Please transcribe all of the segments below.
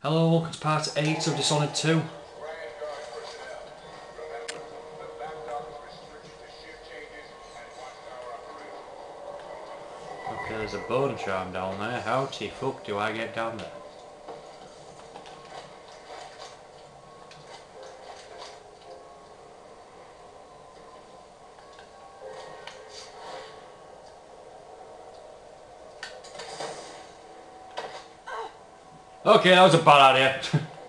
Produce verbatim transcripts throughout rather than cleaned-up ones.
Hello, welcome to part eight of Dishonored two. Okay, there's a bone charm down there. How the fuck do I get down there? Okay, that was a bad idea.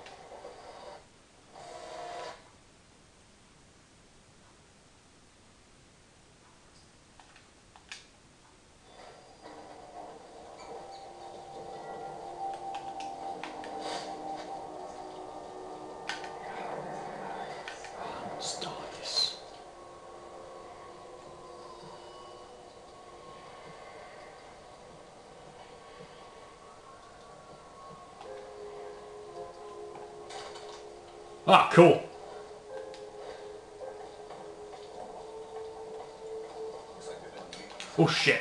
Stop this. Ah, cool. Oh shit.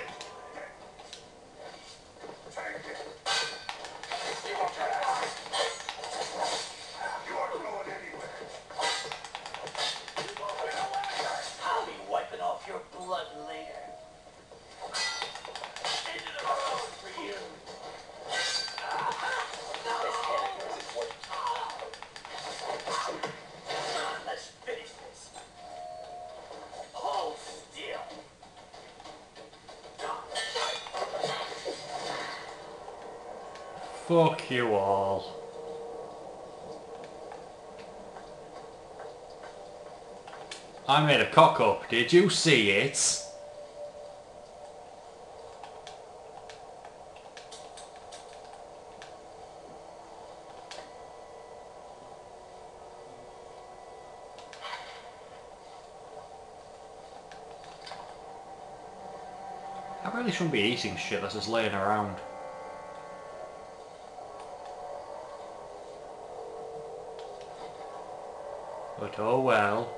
I'll be wiping off your blood later. Into the road for you. This head isn't worth it. Come on, let's finish this. Hold still. Fuck you all. I made a cock up. Did you see it? I really shouldn't be eating shit that's just laying around. But oh well.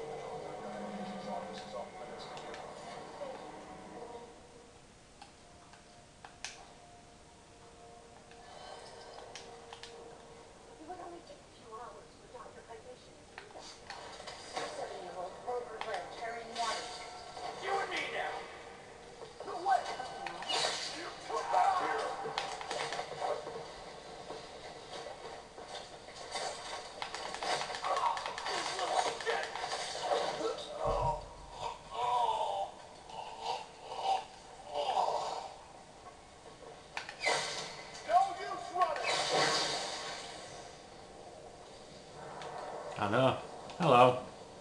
You and me now. What? Come back here. I know. Hello.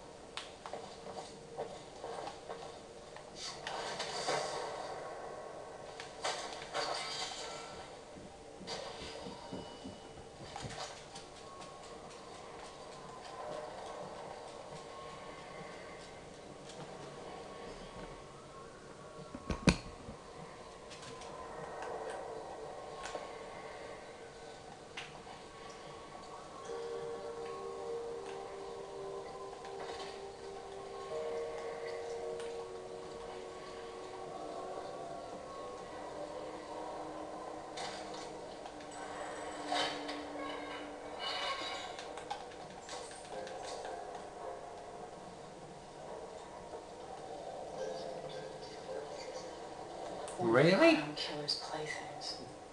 Really? Killer's playthings.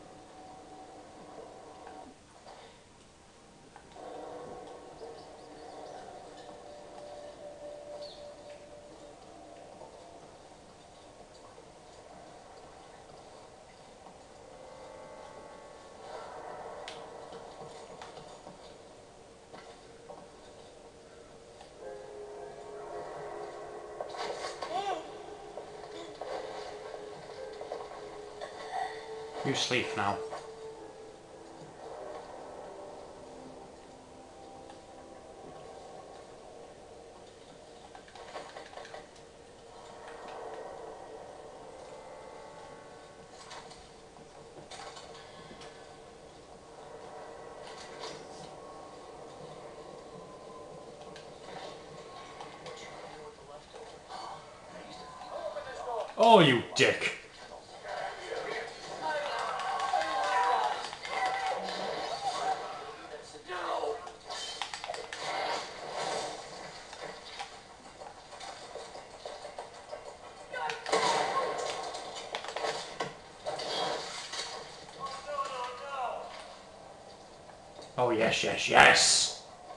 You sleep now. Oh, you dick. Oh yes, yes, yes!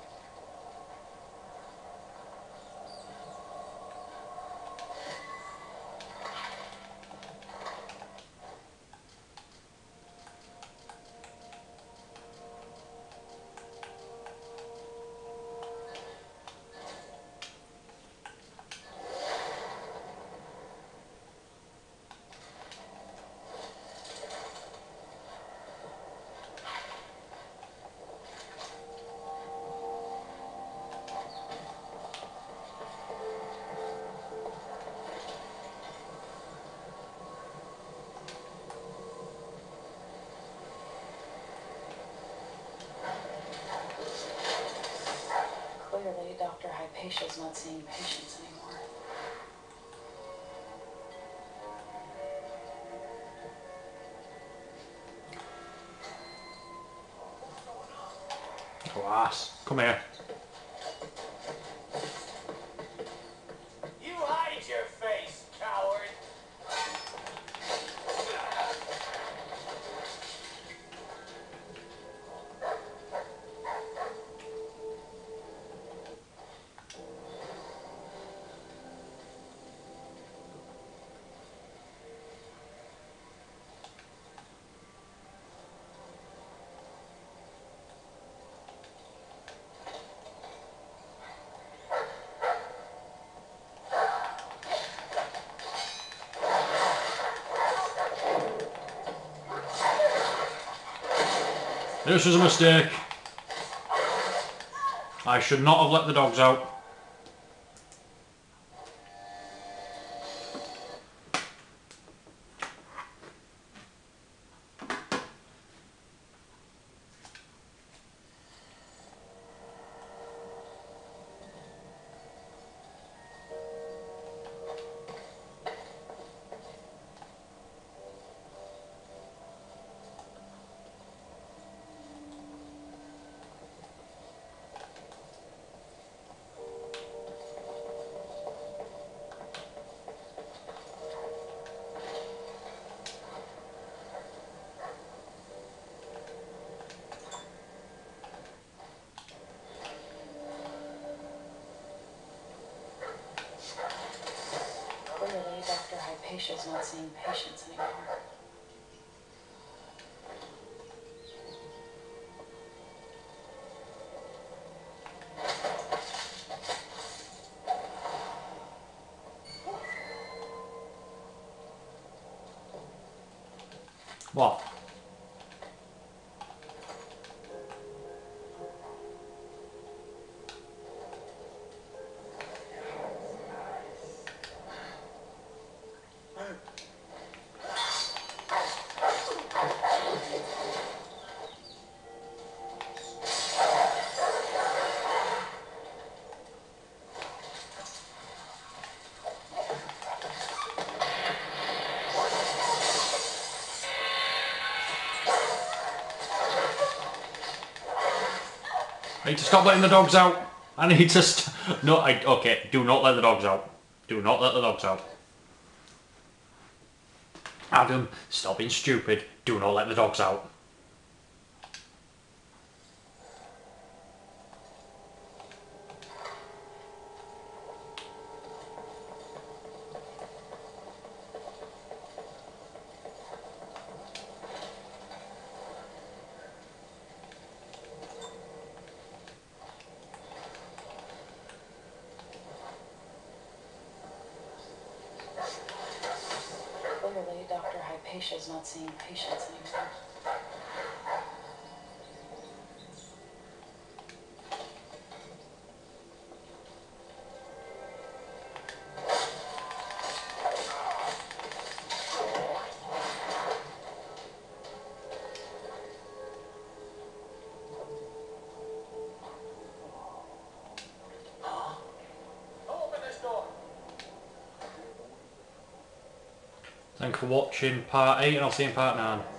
Clearly, Doctor Hypatia's not seeing patients anymore. Class. Come here. You hide your face, coward! This was a mistake. I should not have let the dogs out. Clearly, Doctor Hypatia's not seeing patients anymore. What? I need to stop letting the dogs out. I need to st- No, I- okay, do not let the dogs out. Do not let the dogs out. Adam, stop being stupid. Do not let the dogs out. Clearly, Doctor Hypatia's not seeing patients anymore. Open this door! Thanks for watching part eight, and I'll see you in part nine.